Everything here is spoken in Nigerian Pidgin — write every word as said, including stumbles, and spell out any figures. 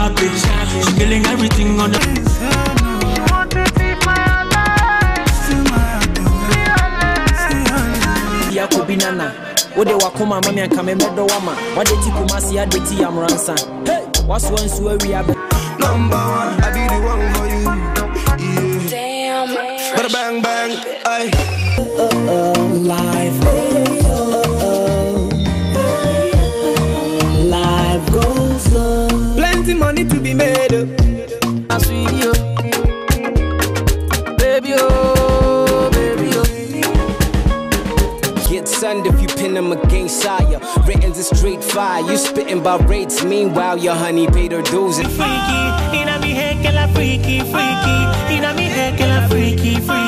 happy. She killing everything on the. Ya kubinana. What they wakoma mami and kame medo wama. What they tiku masi ya deti am ransa. Hey, what's one so we have number one, I be the one for you. Yeah. Damn, bada bang bang, ay. Uh oh, life. Life goes on. Plenty money to be made. I see you, baby, oh, baby, oh. Get sunned if you pin them against sire. Written's a straight fire. You spitting by rates. Meanwhile, your honey paid her dues. And freaky, inna me head, girl, a freaky, freaky. Inna me head, girl, a freaky, freaky.